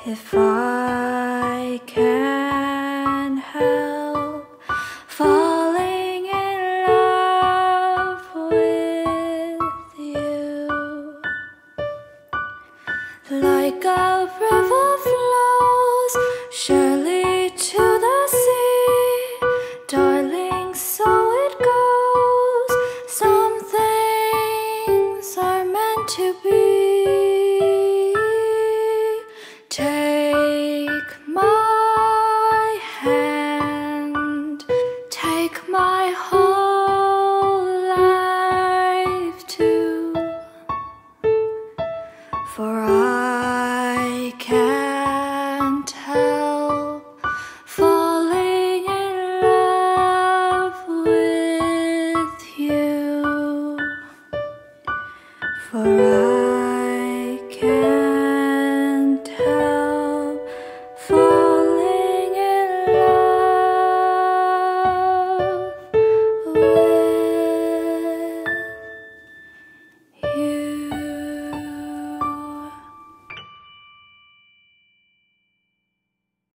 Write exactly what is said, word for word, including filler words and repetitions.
If I can help falling in love with you, like a river flows surely to the sea, darling, so it goes. Some things are meant to be. Take my hand, take my whole life too, for I can't help falling in love with you, for I can't